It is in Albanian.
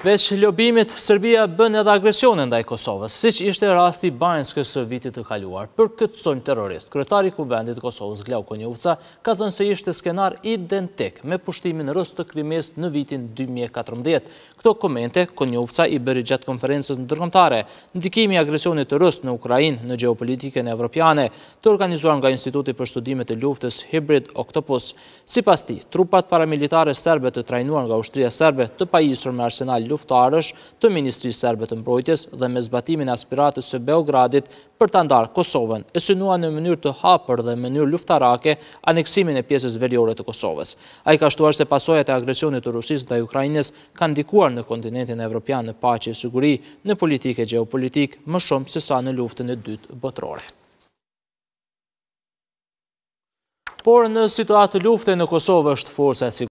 Veç lobimit, Serbia bën edhe agresionin ndaj Kosovës, siç ishte rasti Banjskës së vitit të kaluar. Për këtë sulm terrorist, kryetari i Kuvendit të Kosovës, Glau Konjovca, ka thënë se ishte skenar identik me pushtimin rus të Krimes në vitin 2014. Këto komente Konjovca i bëri gjatë konferencës ndërkombëtare, ndikimi i agresionit të rus në Ukrainë në gjeopolitikën evropiane, të organizuar nga Instituti për Studimet e Luftës Hybrid Octopus. Sipas tij, trupat paramilitare serbe të trajnuar nga ushtria serbe të pajisur me arsenal luftarësh të Ministrisë Serbe të Mbrojtjes dhe me zbatimin e aspiratës së Beogradit për ta ndarë Kosovën, e synuan në mënyrë të hapur dhe në mënyrë luftarake aneksimin e pjesës veriore të Kosovës. Ai ka shtuar se pasojat e agresionit të Rusisë ndaj Ukrainës kanë ndikuar në kontinentin evropian në paqe e siguri, në politikë e gjeopolitik, më shumë se sa në luftën e dytë botërore. Por në situatë lufte në Kosovë është forca e